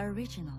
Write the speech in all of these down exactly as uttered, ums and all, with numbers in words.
Original.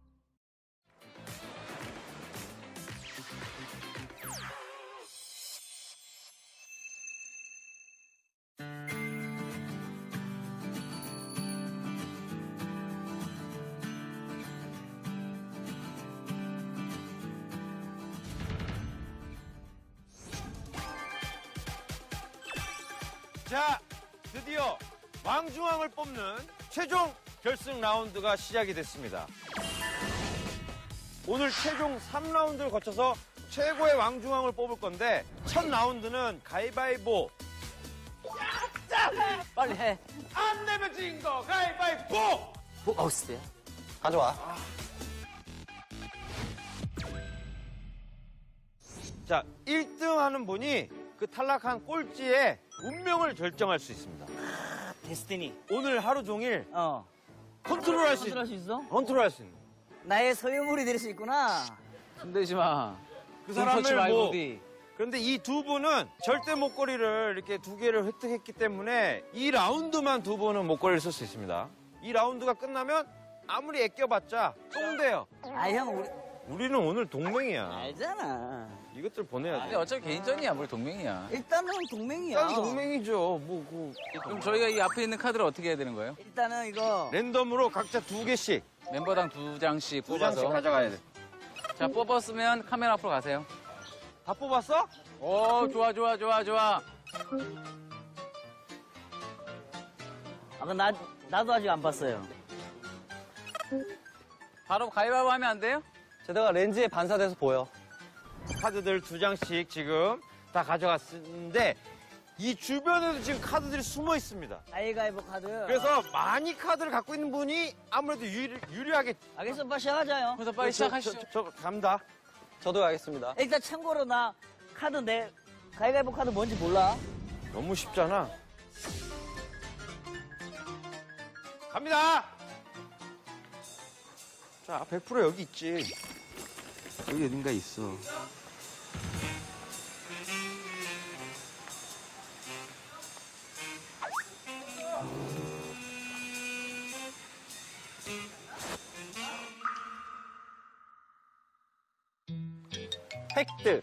자, 드디어 왕중왕을 뽑는 최종 결승 라운드가 시작이 됐습니다. 오늘 최종 삼 라운드를 거쳐서 최고의 왕중왕을 뽑을 건데 첫 라운드는 가위바위보. 자, 빨리 해. 안 내면 진 거 가위바위보. 뭐, 어우, 쓰야. 가져와. 자, 일 등 하는 분이 그 탈락한 꼴찌의 운명을 결정할 수 있습니다. 데스티니. 오늘 하루 종일 어. 컨트롤할 수, 컨트롤할 수 있어? 컨트롤할 수 있는. 나의 소유물이 될 수 있구나. 손대지 마. 그 손터치 사람을 말고 뭐. 어디. 그런데 이 두 분은 절대 목걸이를 이렇게 두 개를 획득했기 때문에 이 라운드만 두 분은 목걸이를 쓸 수 있습니다. 이 라운드가 끝나면 아무리 아껴봤자 똥돼요. 아, 형, 우리 우리는 오늘 동맹이야. 알잖아. 이것들 보내야 근데 돼. 어차피 개인전이야, 우리 동맹이야. 일단은 동맹이야. 일단 동맹이죠. 뭐, 그. 그럼 저희가 이 앞에 있는 카드를 어떻게 해야 되는 거예요? 일단은 이거. 랜덤으로 각자 두 개씩, 멤버당 두 장씩 두 장씩 뽑아서. 가져가야 돼. 자, 뽑았으면 카메라 앞으로 가세요. 다 뽑았어? 오, 좋아, 좋아, 좋아, 좋아. 아, 나, 나도 아직 안 봤어요. 바로 가위바위보 하면 안 돼요? 제가 렌즈에 반사돼서 보여. 카드들 두 장씩 지금 다 가져갔는데 이 주변에도 지금 카드들이 숨어 있습니다. 가위가위보 카드. 그래서 많이 카드를 갖고 있는 분이 아무래도 유리, 유리하게. 알겠어, 빨리 시작하자요. 그래서 빨리 저, 시작하시죠. 저, 저, 저 갑니다. 저도 가겠습니다. 일단 참고로 나 카드 내, 가위가위보 카드 뭔지 몰라. 너무 쉽잖아. 갑니다. 자, 백 퍼센트 여기 있지. 여기 어딘가 있어. 획득.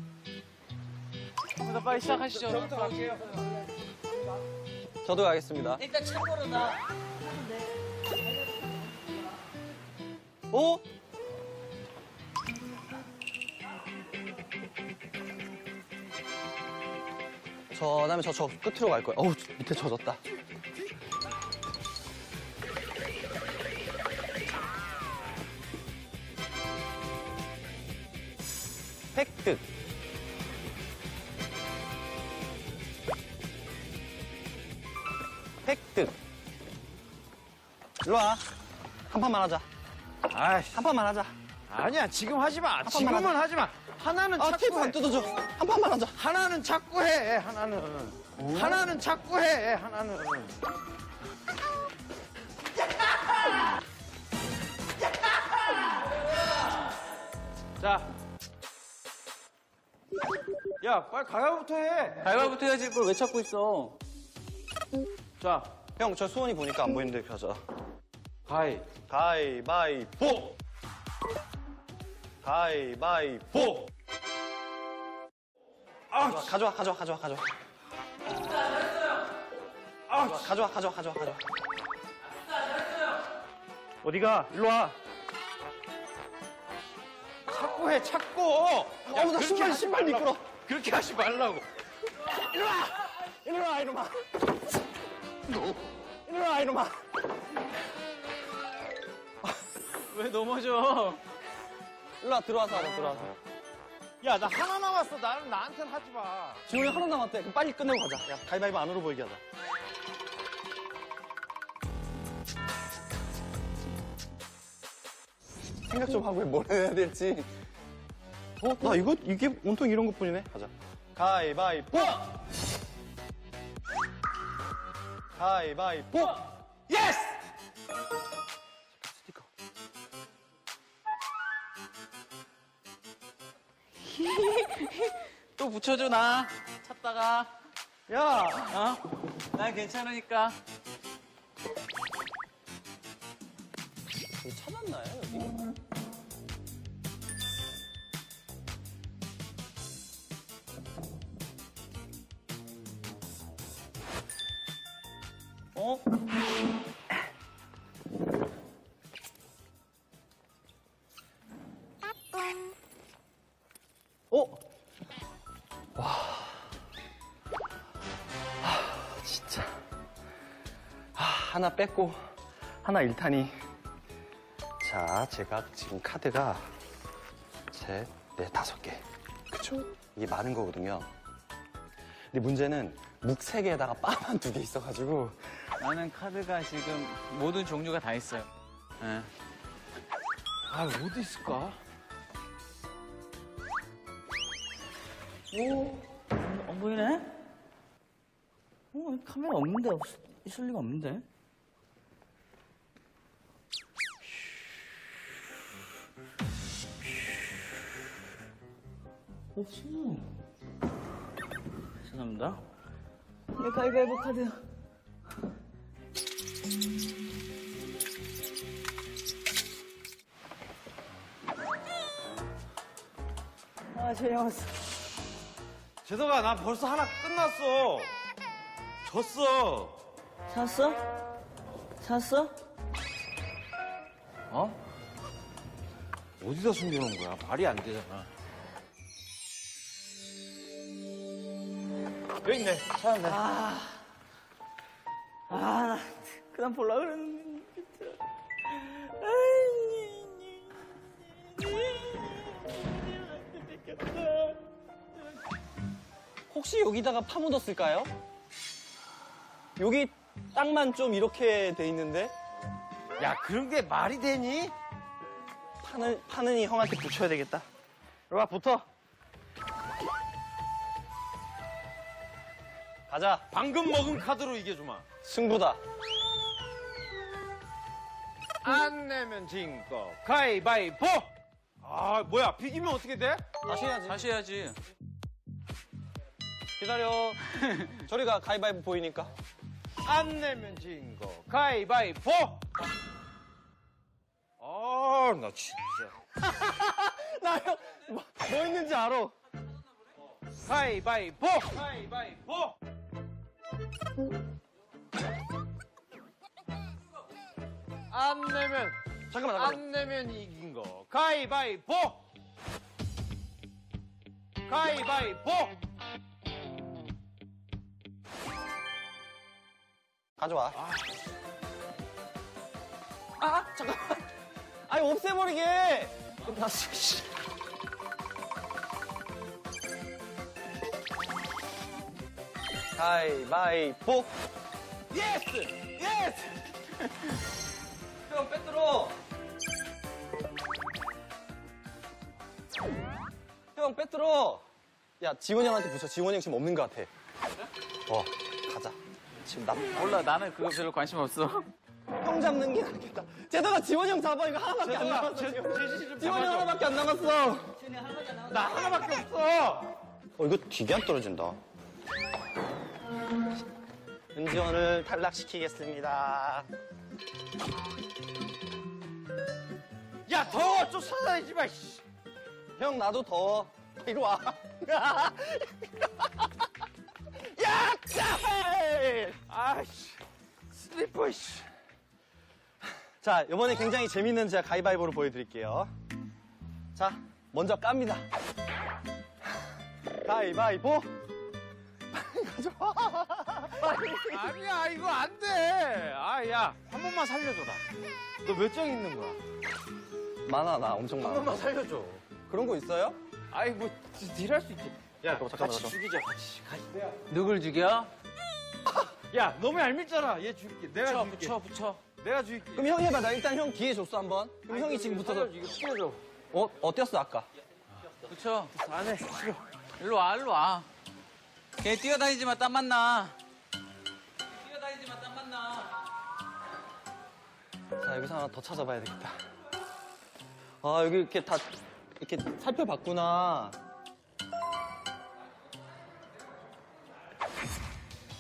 그래서 빨리 시작하시죠. 저부터 갈게요. 저도 가겠습니다. 일단 참고로 나. 오? 저 다음에 저, 저 끝으로 갈 거야. 어우, 밑에 젖었다. 획득. 획득. 일로 와. 한 판만 하자. 아이씨. 한 판만 하자. 아니야, 지금 하지 마. 판만 지금은 하자. 하지 마. 하나는 아, 자꾸 테이프 해. 안 뜯어져. 한 판만 하자. 하나는 자꾸 해, 하나는. 하나는 자꾸 해, 하나는. 자. 야, 빨리 가위바위보부터 해. 가위바위보부터 해야지. 그걸 왜 찾고 있어? 자, 형, 저 수원이 보니까 안 보이는데 가자. 가위. 가위바위보. 가위바위보. 아, 가져와, 가져와, 가져와, 가져와. 아, 가져와, 가져와, 가져와, 가져와. 어디가? 일로 와. 찾고 해, 찾고. 어우, 나 그렇게 신발, 하지 신발 말라고. 미끄러. 그렇게 하지 말라고. 이리 와! 이리 와, 이놈아. 이리 와, 이놈아. 왜 넘어져? 일로 와, 들어와서 하자, 들어와서. 야, 나 하나 남았어. 나는 나한테는 하지 마. 지훈이 하나 남았대. 그럼 빨리 끝내고 가자. 야, 가위바위보 안으로 보이게 하자. 생각 좀 하고 뭘 해야 될지. 어? 나 이거, 이게 온통 이런 것 뿐이네. 가자. 가위바위보! 가위바위보! 예스! 스티커. 또 붙여줘, 나. 찾다가. 야! 어? 난 괜찮으니까. 여기 찾았나요, 여기? 어? 어? 와. 아, 진짜. 아, 하나 뺐고, 하나 일타니. 자, 제가 지금 카드가 셋, 넷, 다섯 개. 그쵸? 이게 많은 거거든요. 근데 문제는 묵 세 개에다가 빠만 두 개 있어가지고. 나는 카드가 지금 모든 종류가 다 있어요. 예. 아, 어디 있을까? 오, 안 보이네? 어, 카메라 없는데, 없, 있을 리가 없는데? 없어. 죄송합니다. 내 가위바위보 카드. 아, 재영았어. 재석아, 나 벌써 하나 끝났어. 졌어. 샀어? 샀어? 어? 어디다 숨겨놓은 거야? 말이 안 되잖아. 여기 있네. 찾았네. 아, 아, 나 그냥 볼라 그랬는데. 진짜. 혹시 여기다가 파묻었을까요? 여기 땅만 좀 이렇게 돼 있는데? 야, 그런 게 말이 되니? 파는, 파는이 형한테 붙여야 되겠다. 이리 와, 붙어. 가자. 방금 먹은 카드로 이겨주마. 승부다. 안 내면 진 거. 가위바위보! 아, 뭐야. 비기면 어떻게 돼? 다시 해야지. 다시 해야지. 기다려. 저리 가, 가위바위보 보이니까. 안 내면 진 거. 가위바위보! 아, 나 진짜. 나 형, 뭐, 뭐 있는지 알아. 가위바위보! 가위바위보! 안 내면, 잠깐만, 잠깐만. 안 내면 이긴 거. 가위바위보! 가위바위보! 가져와. 아, 아 잠깐만. 아니, 없애버리게. 끝났어, 씨. 가위바위보. 예스! 예스! 형, 빼들어. 형, 빼들어. 야, 지원이 형한테 붙여. 지원이 형 지금 없는 것 같아. 어, 가자. 지금 나. 몰라, 나는 그거 별로 관심 없어. 형 잡는 게 낫겠다. 제다가 지원이 형 잡아. 이거 하나밖에 안 남았어. 제, 지금. 제시 좀 지원이 형 잡아줘. 하나밖에 안 남았어. 나 하나밖에 없어! 어, 이거 되게 안 떨어진다. 은지원을 탈락시키겠습니다. 야, 더워! 쫓아다니지 마, 씨! 형, 나도 더워. 이리 와. 야! 짜! 아이씨. 슬리퍼, 씨. 자, 이번에 굉장히 재밌는 제가 가위바위보를 보여드릴게요. 자, 먼저 깝니다. 가위바위보. 가져와. 아니야, 이거 안 돼! 아, 야, 한 번만 살려줘라. 너 몇 장 있는 거야? 많아, 나 엄청 한 많아. 번만 살려줘. 그런 거 있어요? 아이, 뭐, 딜할 수 있지. 야, 잠깐만, 잠깐만, 같이 잠깐만. 죽이자, 같이. 같이. 누굴 죽여? 야, 너무 얄밉잖아. 얘 죽일게. 내가 붙여, 죽일게. 붙여, 붙여. 내가 죽일게. 그럼 형이 해봐. 나 일단 형 기회 줬어, 한번. 그럼 형이 지금 붙어서. 이거 튀겨줘. 어, 어땠어, 아까? 붙여. 안 해, 싫어. 일로 와, 일로 와. 걔 뛰어다니지 마, 땀만 나. 뛰어다니지 마, 땀만 나. 자, 여기서 하나 더 찾아봐야 되겠다. 아, 여기 이렇게 다, 이렇게 살펴봤구나.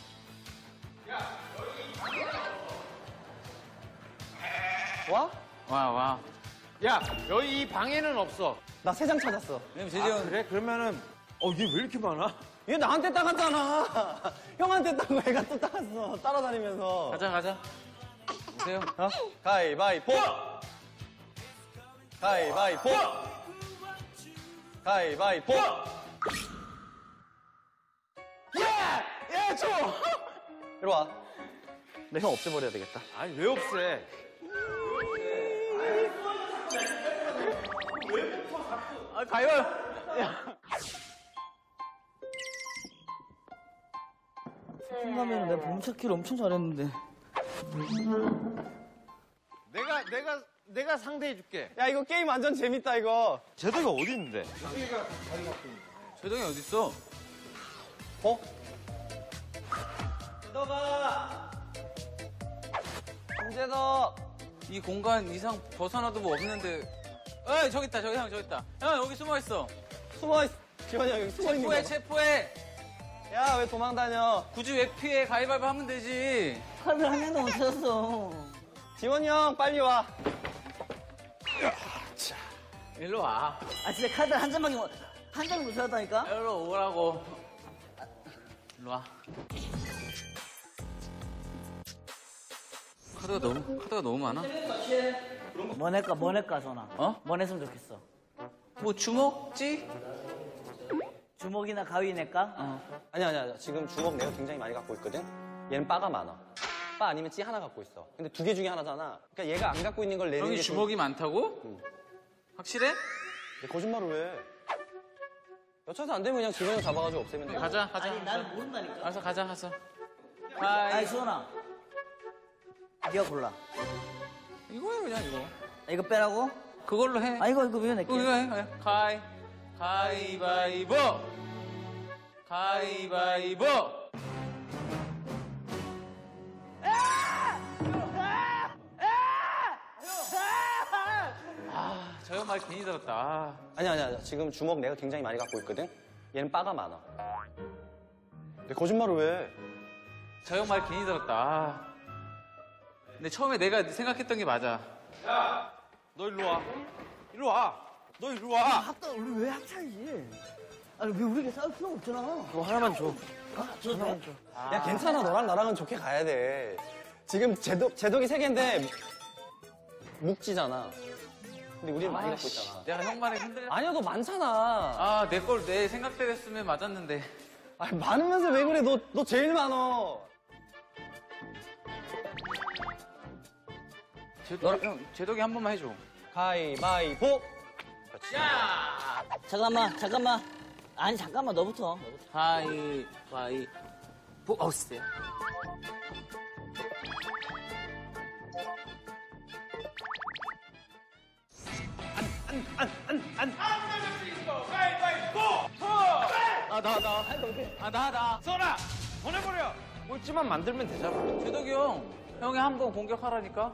와? 와, 와. 야, 여기 이 방에는 없어. 나 세 장 찾았어. 왜냐면 재재 아, 형. 그래? 그러면은, 어, 얘 왜 이렇게 많아? 얘 나한테 따갔잖아. 형한테 딴 거 애가 또 따갔어. 따라다니면서. 가자, 가자. 오세요. 어? 가위바위보! 가위바위보! 가위바위보! 예! 예, 줘! 이리 와. 내 형 없애버려야 되겠다. 아니, 왜 없애? 아, 가요. 소풍 가면 내가 보물찾기를 엄청 잘했는데. 내가, 내가, 내가 상대해줄게. 야, 이거 게임 완전 재밌다, 이거. 제도가 어디 있는데? 재동이 어딨어? 어? 너가 홍재석! 이 공간 이상 벗어나도 뭐 없는데. 에 저기 있다, 저기 형, 저기 있다. 형, 여기 숨어 있어. 숨어있, 지원이 형 여기 숨어있는 거 체포해, 봐. 체포해. 야, 왜 도망 다녀? 굳이 왜 피해? 가위바위보 하면 되지. 카드 한 장도 못 찾았어. 지원이 형, 빨리 와. 일로 와. 아 진짜 카드 한 장밖에 못, 한 장도 못 찾았다니까? 일로 오라고. 일로 와. 카드가 너무, 카드가 너무 많아? 뭐 낼까, 뭐 낼까, 전화. 어? 뭐 냈으면 좋겠어. 뭐 주먹지? 주먹이나 가위 낼까? 어. 아니야, 아니야, 아니야. 지금 주먹 내가 굉장히 많이 갖고 있거든? 얘는 바가 많아. 바 아니면 찌 하나 갖고 있어. 근데 두 개 중에 하나잖아. 그러니까 얘가 안 갖고 있는 걸 내는 형이 게 좀- 주먹이 많다고? 응. 확실해? 얘 거짓말을 왜? 여차서 안 되면 그냥 지원이 형 잡아가지고 없애면 돼. 가자, 가자. 아니, 난 모른다니까. 알았어, 가자, 가자. 아니, 가위. 수원아. 네가 골라. 이거 해, 그냥 이거. 아, 이거 빼라고? 그걸로 해. 아, 이거, 이거 왜 낼게? 이거 해, 해. 가위. 가위바위보. 가위바위보. 아, 저 형 말 괜히 들었다. 아. 아니야, 아니야, 아니야. 지금 주먹 내가 굉장히 많이 갖고 있거든? 얘는 바가 많아. 근데 거짓말을 왜? 저 형 말 괜히 들었다. 아. 근데 처음에 내가 생각했던 게 맞아. 야, 너 일로 와. 일로 와. 너 일로 와. 합다, 우리 왜 합차이지? 아니, 왜 우리가 싸울 필요가 없잖아. 너 하나만 줘. 아, 저, 하나만 줘. 야, 괜찮아. 너랑 나랑은 좋게 가야 돼. 지금 제독, 제독이 세 개인데, 묵지잖아. 근데 우리는 많이 갖고 있잖아. 내가 형 말에 흔들려. 아니야, 너 많잖아. 아, 내 걸 내 생각대로 했으면 맞았는데. 아니, 많으면서 왜 그래? 너, 너 제일 많어. 제도, 형, 제독이 한 번만 해줘. 가위바위보. 야! 잠깐만, 잠깐만. 아니, 잠깐만, 너부터. 너부터. 가위, 가위, 보, 어우, 쎄. 아, 나, 나. 아, 나, 나. 써라. 보내버려. 꼴찌만 만들면 되잖아. 제독이 형, 형이 한 번 공격하라니까?